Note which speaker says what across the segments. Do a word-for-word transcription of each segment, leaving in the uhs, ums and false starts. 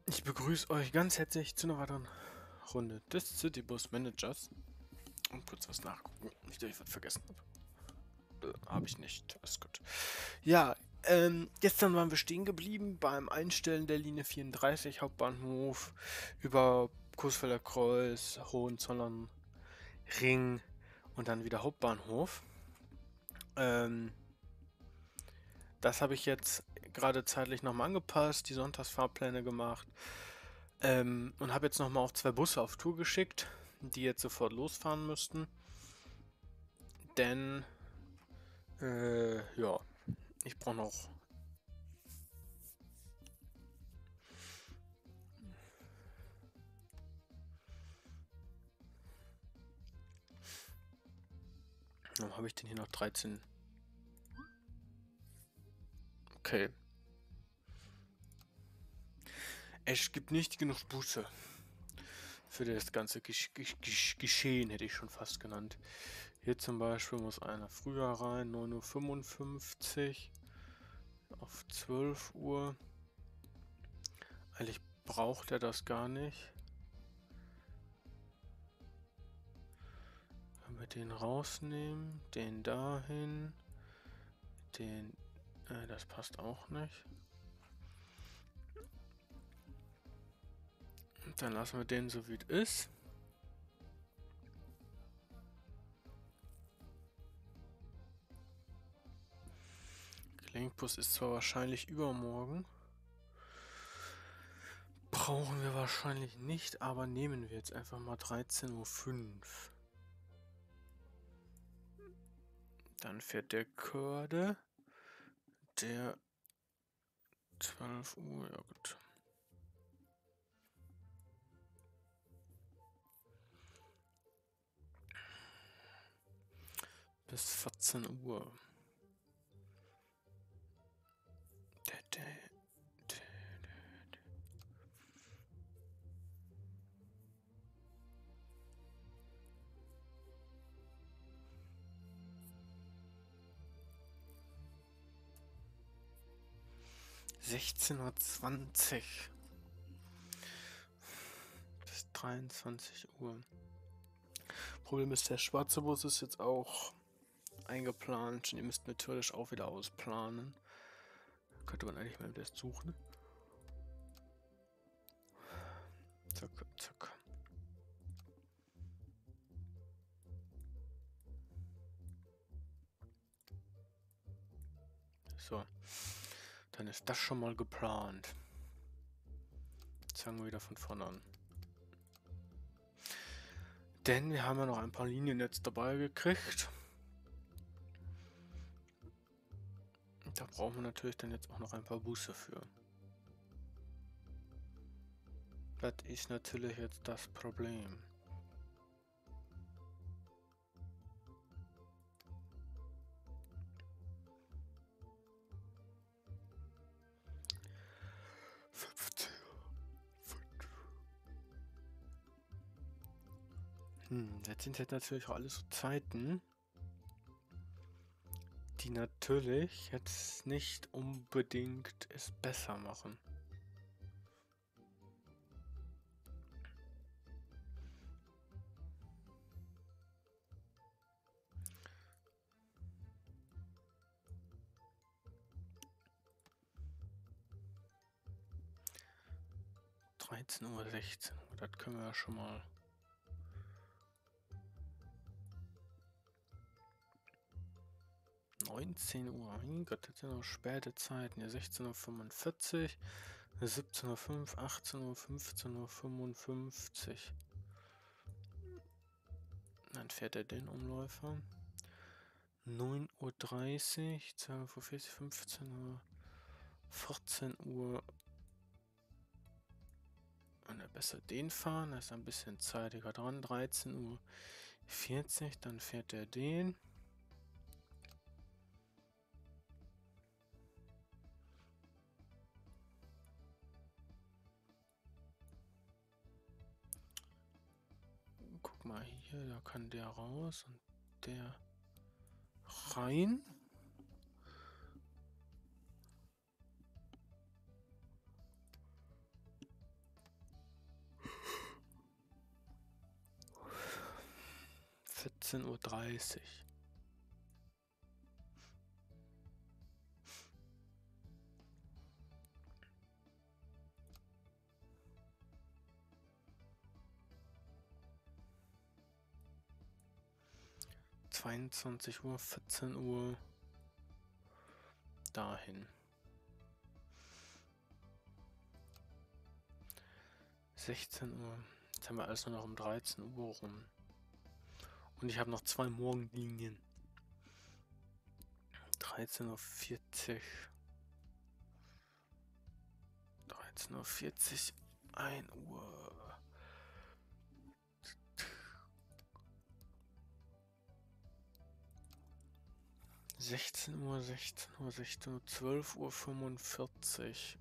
Speaker 1: Ich begrüße euch ganz herzlich zu einer weiteren Runde des Citybus Managers. Und kurz was nachgucken. Nicht, dass ich was vergessen habe. Äh, habe ich nicht. Alles gut. Ja, ähm, gestern waren wir stehen geblieben beim Einstellen der Linie vierunddreißig Hauptbahnhof über Coesfelder Kreuz, Hohenzollern, Ring und dann wieder Hauptbahnhof. Ähm, das habe ich jetzt gerade zeitlich nochmal angepasst, die Sonntagsfahrpläne gemacht. Ähm, und habe jetzt nochmal auf zwei Busse auf Tour geschickt, die jetzt sofort losfahren müssten. Denn, äh, ja, ich brauche noch. Warum habe ich denn hier noch dreizehn? Okay. Es gibt nicht genug Busse für das ganze Gesch Gesch Gesch Geschehen, hätte ich schon fast genannt. Hier zum Beispiel muss einer früher rein, neun Uhr fünfundfünfzig auf zwölf Uhr. Eigentlich braucht er das gar nicht. Können wir den rausnehmen, den dahin, den, äh, das passt auch nicht. Und dann lassen wir den so wie es ist. Gelenkbus ist zwar wahrscheinlich übermorgen. Brauchen wir wahrscheinlich nicht, aber nehmen wir jetzt einfach mal dreizehn Uhr fünf. Dann fährt der Körde. Der zwölf Uhr, ja gut. Bis vierzehn Uhr. sechzehn Uhr zwanzig bis dreiundzwanzig Uhr. Problem ist, der schwarze Bus ist jetzt auch eingeplant. Und ihr müsst natürlich auch wieder ausplanen. Könnte man eigentlich mal das suchen. Zack, zack. So. Dann ist das schon mal geplant. Jetzt fangen wir wieder von vorne an. Denn wir haben ja noch ein paar Linien jetzt dabei gekriegt. Da brauchen wir natürlich dann jetzt auch noch ein paar Busse für. Das ist natürlich jetzt das Problem. Hm, jetzt sind jetzt natürlich auch alles so Zeiten, die natürlich jetzt nicht unbedingt es besser machen. dreizehn Uhr, sechzehn Uhr, das können wir ja schon mal. neunzehn Uhr, mein Gott, das sind noch späte Zeiten. Ja, sechzehn Uhr fünfundvierzig, siebzehn Uhr fünf, achtzehn Uhr, fünfzehn Uhr fünfundfünfzig. Dann fährt er den Umläufer. neun Uhr dreißig, zwölf Uhr vierzig, fünfzehn Uhr, vierzehn Uhr. Und er besser den fahren, er ist ein bisschen zeitiger dran. dreizehn Uhr vierzig, dann fährt er den. Guck mal hier, da kann der raus und der rein. achtzehn Uhr dreißig. zweiundzwanzig Uhr, vierzehn Uhr. Dahin. sechzehn Uhr. Jetzt haben wir alles nur noch um dreizehn Uhr rum. Und ich habe noch zwei Morgenlinien. dreizehn Uhr vierzig. dreizehn Uhr vierzig. ein Uhr. sechzehn Uhr, sechzehn Uhr, sechzehn Uhr, zwölf Uhr fünfundvierzig.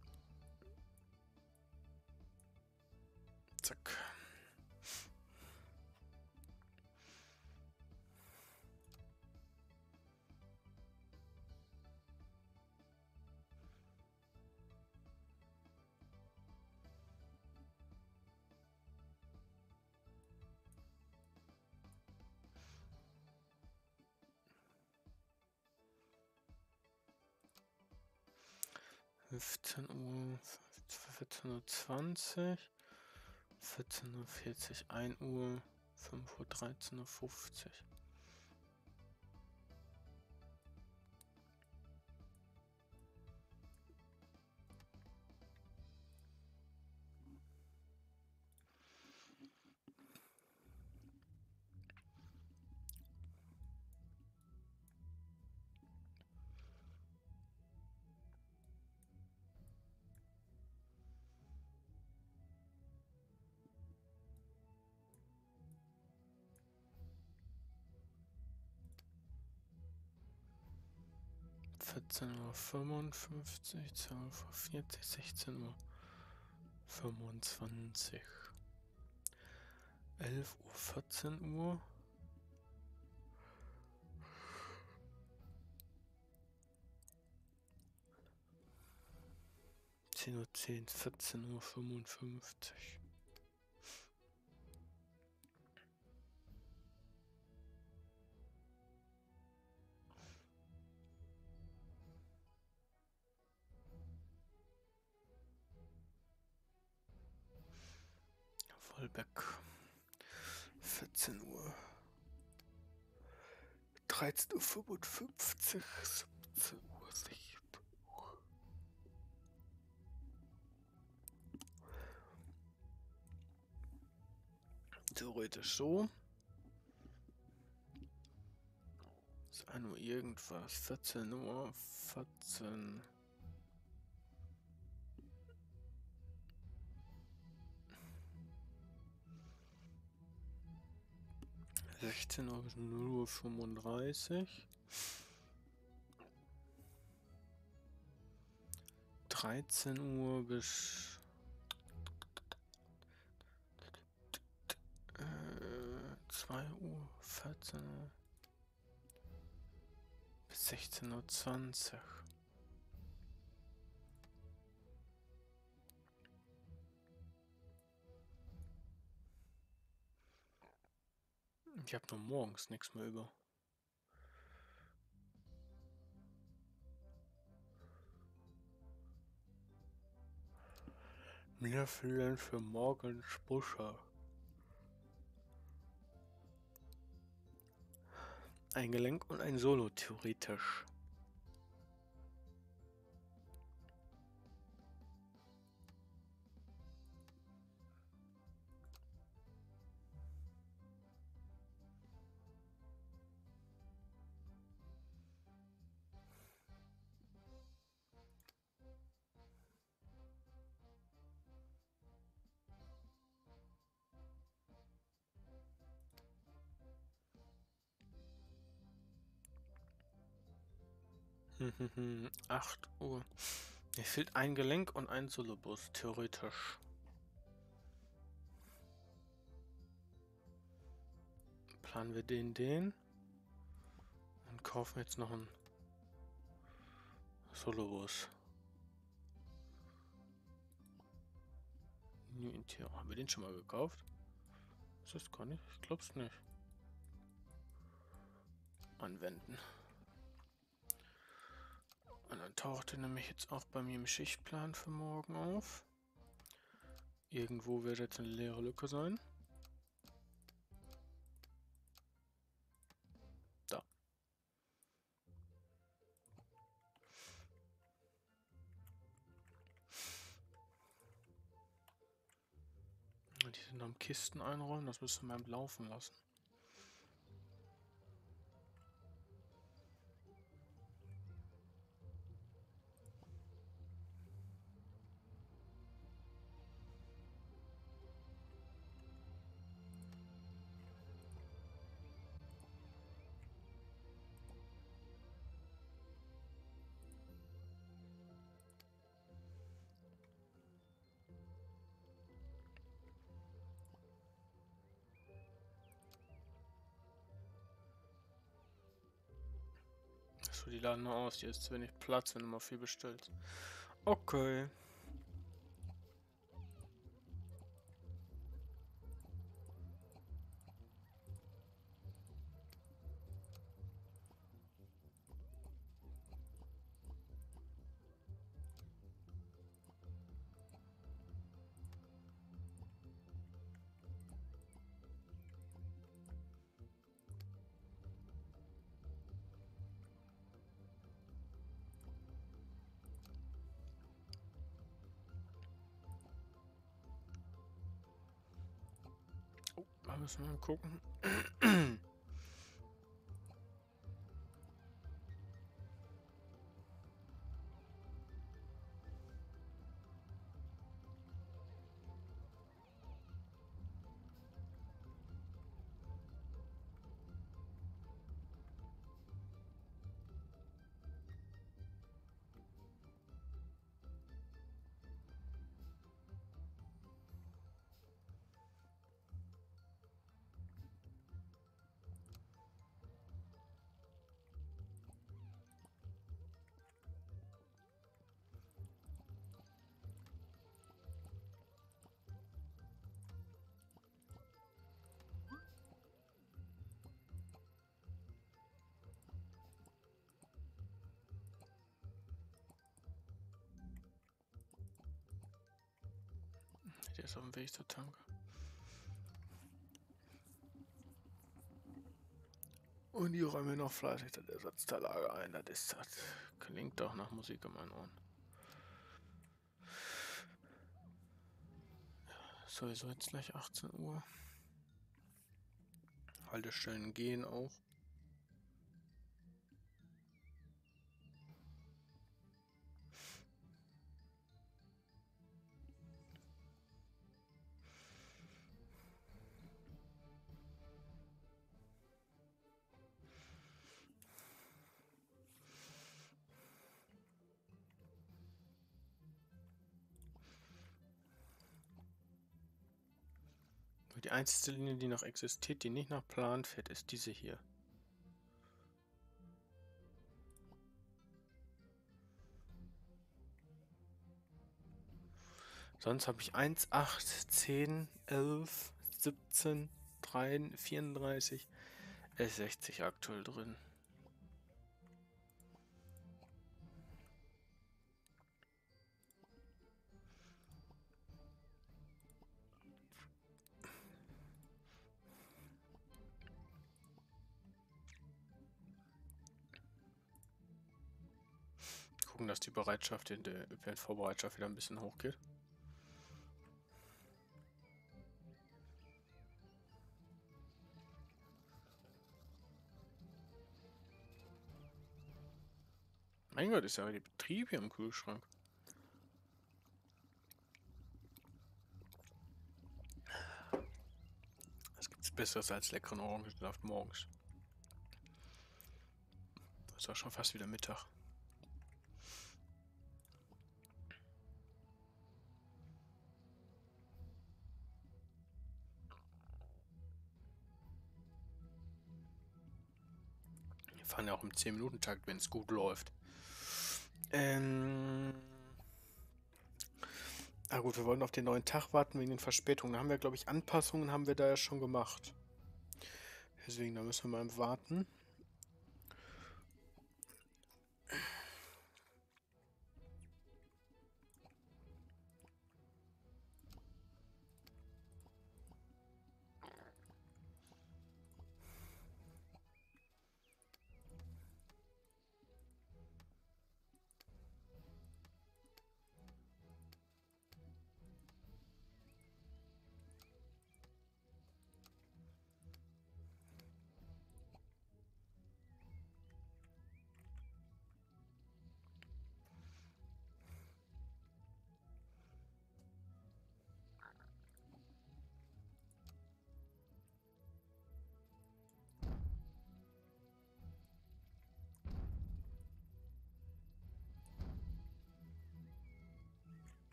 Speaker 1: Zack. fünfzehn Uhr, vierzehn Uhr zwanzig, vierzehn Uhr vierzig, ein Uhr, fünf Uhr, dreizehn Uhr fünfzig. vierzehn Uhr fünfundfünfzig, zwölf Uhr vierzig, sechzehn Uhr fünfundzwanzig, elf Uhr, vierzehn Uhr, zehn Uhr zehn, vierzehn Uhr fünfundfünfzig. Vollbeck. vierzehn Uhr. dreizehn Uhr fünfundfünfzig. siebzehn Uhr sechzehn. Theoretisch so. Ist ein Uhr irgendwas. vierzehn Uhr. vierzehn. sechzehn Uhr bis null Uhr fünfunddreißig. dreizehn Uhr bis äh, zwei Uhr. vierzehn Uhr bis sechzehn Uhr zwanzig. Ich habe nur morgens nichts mehr über. Mir fehlen für morgen Busche. Ein Gelenk und ein Solo theoretisch. acht Uhr. Mir fehlt ein Gelenk und ein Solobus, theoretisch. Planen wir den, den. Und kaufen jetzt noch einen Solobus. Haben wir den schon mal gekauft? Ist das gar nicht? Ich glaub's nicht. anwenden. Und dann taucht er nämlich jetzt auch bei mir im Schichtplan für morgen auf. Irgendwo wird jetzt eine leere Lücke sein. Da. Die sind am Kisten einräumen, das müssen wir laufen lassen. So, die laden nur aus. Hier ist zu wenig Platz, wenn du mal viel bestellst. Okay. Oh, da müssen wir mal gucken. Der ist auf dem Weg zur Tanke. Und die räumen noch fleißig das Ersatzteillager ein. Das ist das. Klingt doch nach Musik in meinen Ohren. Sowieso jetzt gleich achtzehn Uhr. Haltestellen gehen auch. Die einzige Linie, die noch existiert, die nicht nach Plan fährt, ist diese hier. Sonst habe ich eins, acht, zehn, elf, siebzehn, drei, vierunddreißig, S sechzig aktuell drin. Gucken, dass die Bereitschaft in der Ö P N V-Bereitschaft wieder ein bisschen hochgeht. Mein Gott, ist ja der Betrieb hier im Kühlschrank. Was gibt's Besseres als leckeren Orangensaft morgens? Das ist auch schon fast wieder Mittag. Wir fahren ja auch im zehn Minuten Takt, wenn es gut läuft. Ähm... Ah gut, wir wollten auf den neuen Tag warten wegen den Verspätungen. Da haben wir, glaube ich, Anpassungen haben wir da ja schon gemacht. Deswegen, da müssen wir mal warten.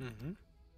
Speaker 1: Mhm.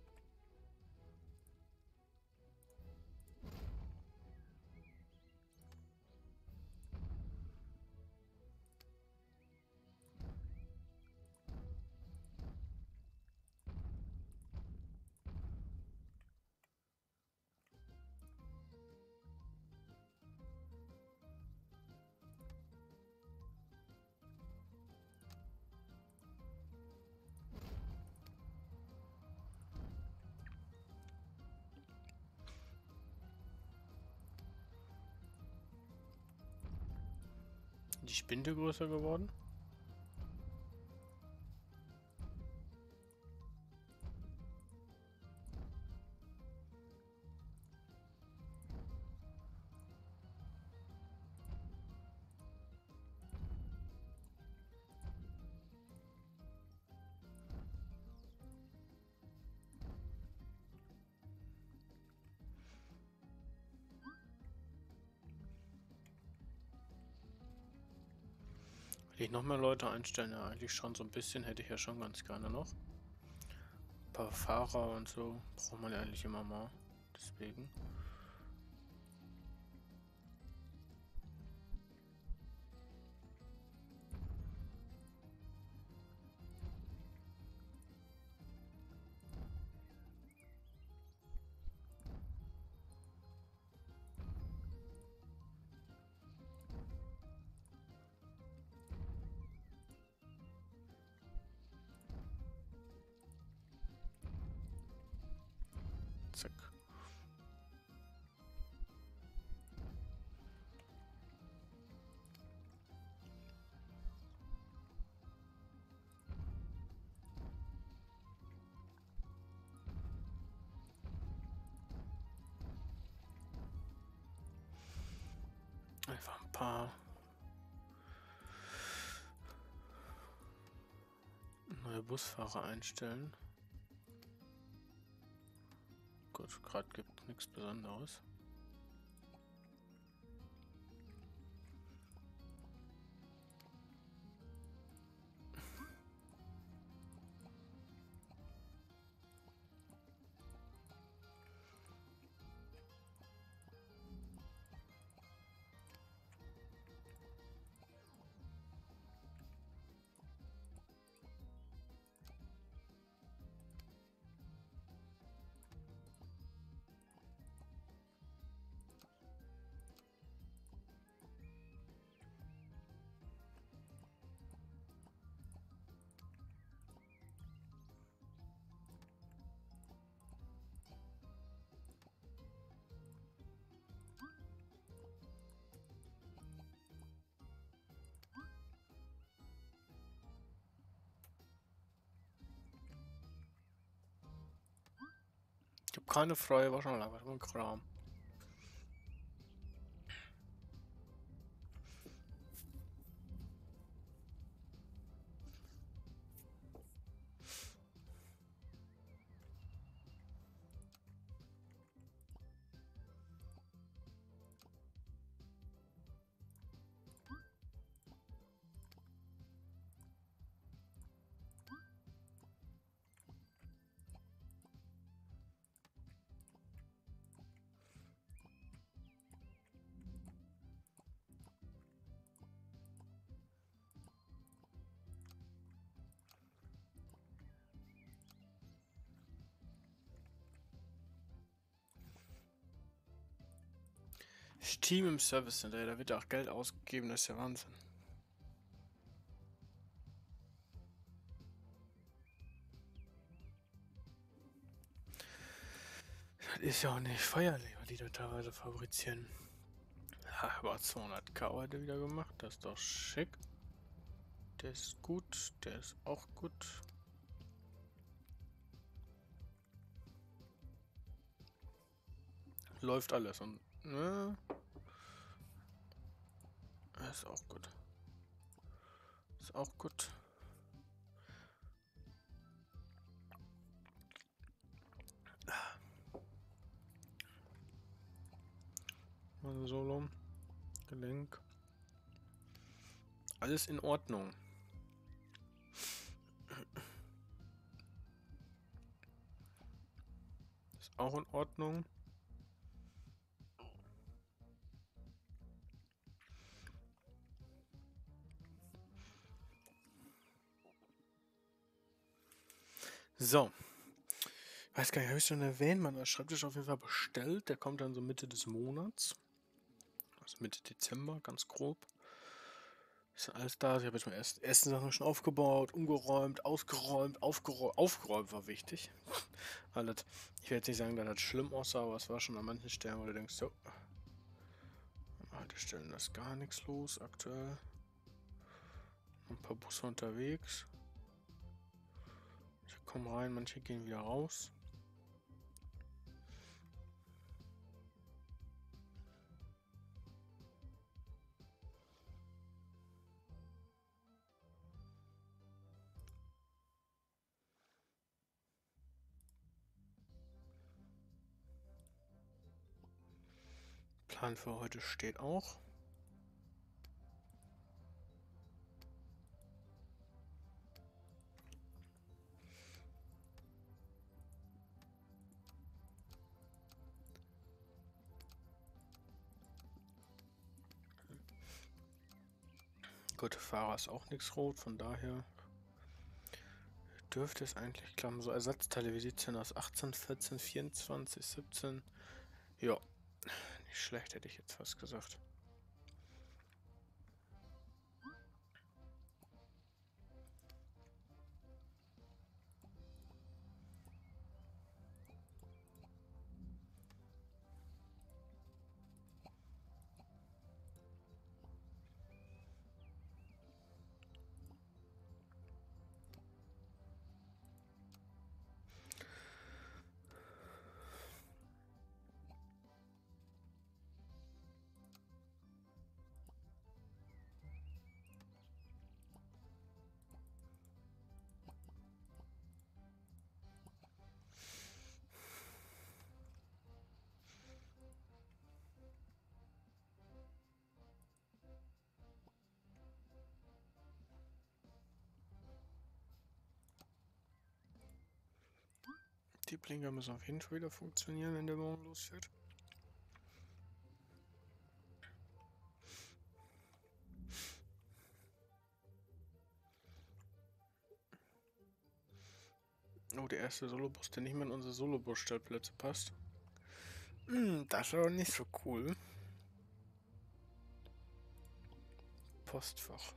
Speaker 1: Die Spinde größer geworden? Will ich noch mehr Leute einstellen? Ja, eigentlich schon so ein bisschen hätte ich ja schon ganz gerne noch. Ein paar Fahrer und so braucht man ja eigentlich immer mal. Deswegen. Zack. Einfach ein paar neue Busfahrer einstellen. Gut, gerade gibt nichts Besonderes. Ich habe keine freie Waschanlage, was für ein Kram. Steam im Service Center, da wird auch Geld ausgegeben, das ist ja Wahnsinn. Das ist ja auch nicht feierlich, was die da teilweise fabrizieren. Ha, aber zweihundert hat er wieder gemacht, das ist doch schick. Der ist gut, der ist auch gut. Läuft alles und ne? Ist auch gut. Ist auch gut. Also Solo. Gelenk. Alles in Ordnung. Ist auch in Ordnung. So. Ich weiß gar nicht, habe ich schon erwähnt, mein Schreibtisch ist auf jeden Fall bestellt. Der kommt dann so Mitte des Monats. Also Mitte Dezember, ganz grob. Ist alles da. Ich habe jetzt meine ersten, ersten Sachen schon aufgebaut, umgeräumt, ausgeräumt, aufgeräumt. Aufgeräumt war wichtig. Weil das, ich will jetzt nicht sagen, dass das schlimm aussah, aber es war schon an manchen Stellen, wo du denkst, so. An Haltestellen ist gar nichts los aktuell. Ein paar Busse unterwegs. Ich komme rein, manche gehen wieder raus. Plan für heute steht auch. Gut, Fahrer ist auch nichts rot, von daher dürfte es eigentlich klappen. So Ersatzteile, wie sieht es denn aus? achtzehn, vierzehn, vierundzwanzig, siebzehn. Ja, nicht schlecht, hätte ich jetzt fast gesagt. Die Blinker müssen auf jeden Fall wieder funktionieren, wenn der morgen losfährt. Oh, der erste Solobus, der nicht mehr in unsere Solobus-Stellplätze passt. Hm, das ist aber nicht so cool. Postfach.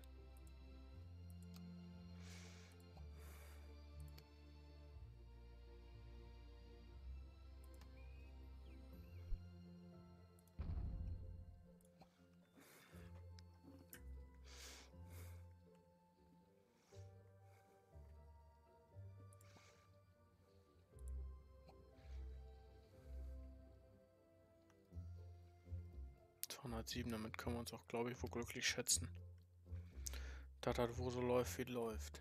Speaker 1: zweihundertsieben, damit können wir uns auch, glaube ich, wohl glücklich schätzen. Dass das wo so läuft, wie läuft.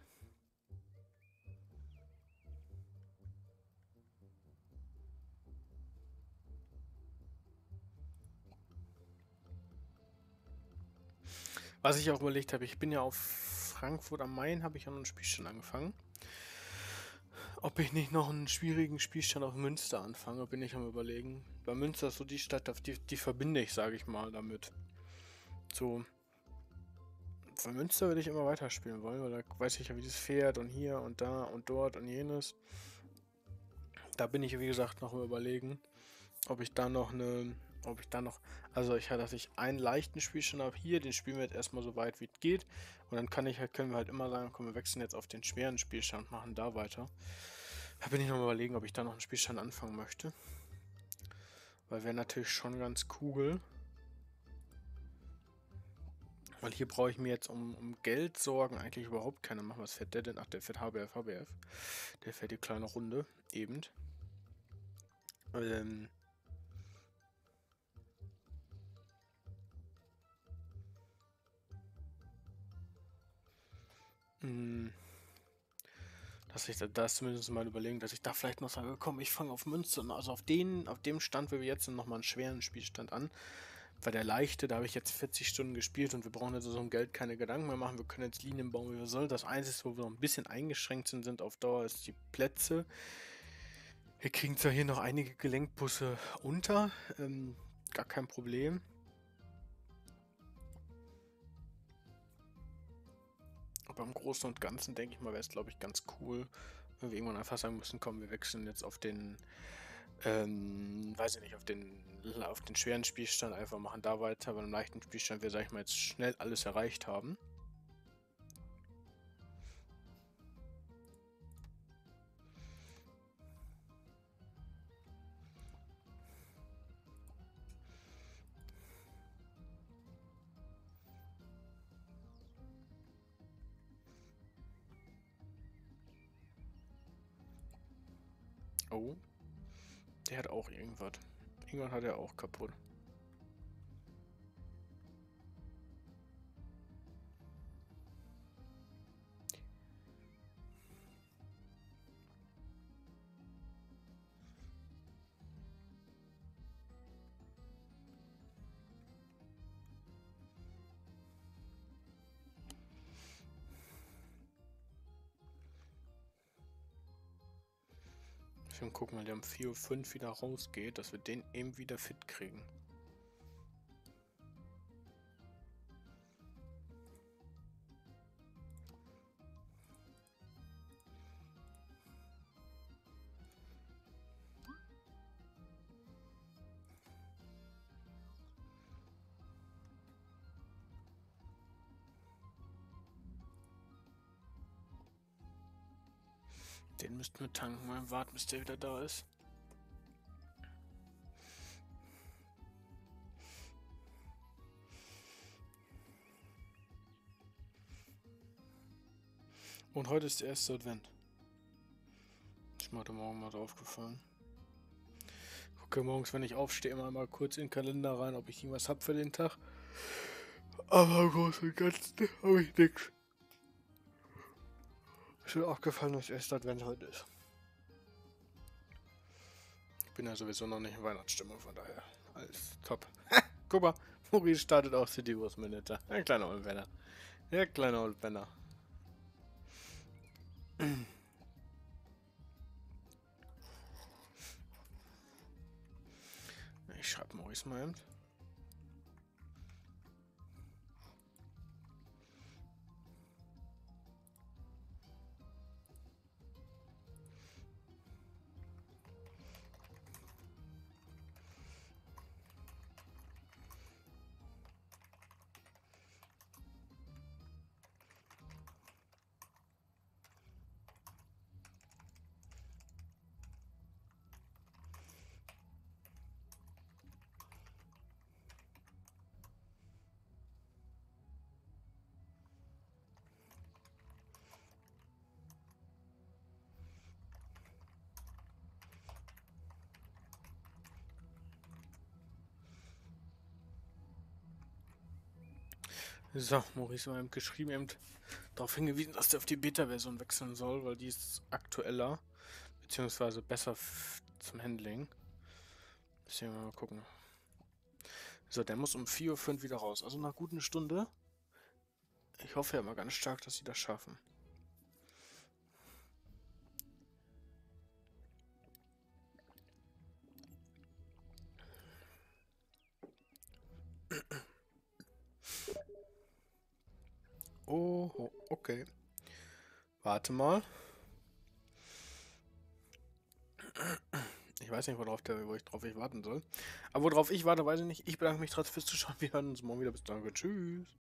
Speaker 1: Was ich auch überlegt habe, ich bin ja auf Frankfurt am Main, habe ich ja noch einen Spielstand angefangen. Ob ich nicht noch einen schwierigen Spielstand auf Münster anfange, bin ich am Überlegen. Weil Münster ist so die Stadt, auf die, die verbinde ich, sage ich mal, damit. So. Von Münster würde ich immer weiterspielen wollen, weil da weiß ich ja, wie das fährt und hier und da und dort und jenes. Da bin ich, wie gesagt, noch am Überlegen, ob ich da noch eine, ob ich da noch, also ich, dass ich einen leichten Spielstand habe hier, den spielen wir jetzt erstmal so weit wie es geht. Und dann kann ich halt, können wir halt immer sagen, komm, wir wechseln jetzt auf den schweren Spielstand und machen da weiter. Da bin ich noch mal überlegen, ob ich da noch einen Spielstand anfangen möchte. Weil wäre natürlich schon ganz cool. Weil hier brauche ich mir jetzt um, um Geld sorgen eigentlich überhaupt keine machen. Was fährt der denn? Ach, der fährt H B F, H B F. Der fährt die kleine Runde, eben. Ähm... Dass ich da, da ist zumindest mal überlegen, dass ich da vielleicht noch sage, komm, ich fange auf Münze an. Also auf den, auf dem Stand, wo wir jetzt sind, nochmal einen schweren Spielstand an. Weil der leichte, da habe ich jetzt vierzig Stunden gespielt und wir brauchen jetzt so um Geld keine Gedanken mehr machen. Wir können jetzt Linien bauen, wie wir sollen. Das Einzige, wo wir noch ein bisschen eingeschränkt sind, sind auf Dauer, ist die Plätze. Wir kriegen zwar hier noch einige Gelenkbusse unter, ähm, gar kein Problem. Aber im Großen und Ganzen denke ich mal, wäre es glaube ich ganz cool, wenn wir irgendwann einfach sagen müssen, komm, wir wechseln jetzt auf den, ähm, weiß ich nicht, auf den, auf den schweren Spielstand, einfach machen da weiter, aber im leichten Spielstand wir, sag ich mal, jetzt schnell alles erreicht haben. Oh, der hat auch irgendwas. Irgendwann hat er auch kaputt. Ich will gucken, weil der um vier Uhr fünf wieder rausgeht, dass wir den eben wieder fit kriegen. Den müssten wir tanken, mal warten, bis der wieder da ist. Und heute ist der erste Advent. Ist mir heute Morgen mal drauf gefallen. Gucke morgens, wenn ich aufstehe, immer mal kurz in den Kalender rein, ob ich irgendwas hab für den Tag. Aber im Großen und Ganzen habe ich nichts. Ist mir aufgefallen, dass der erste Advent heute ist. Ich bin ja sowieso noch nicht in Weihnachtsstimmung, von daher alles top. Guck mal, Maurice startet auch City Bus Manager. Ein kleiner Oldbenner. Ja, kleiner Oldbenner. Ich schreibe Maurice mal eben. So, Maurice hat eben geschrieben, eben darauf hingewiesen, dass der auf die Beta-Version wechseln soll, weil die ist aktueller, beziehungsweise besser zum Handling. Müssen wir mal gucken. So, der muss um vier Uhr fünf wieder raus, also nach gut einer Stunde. Ich hoffe ja mal ganz stark, dass sie das schaffen. Oh, okay. Warte mal. Ich weiß nicht, worauf, der, wo ich, drauf ich warten soll. Aber worauf ich warte, weiß ich nicht. Ich bedanke mich trotzdem fürs Zuschauen. Wir hören uns morgen wieder. Bis dann. Tschüss.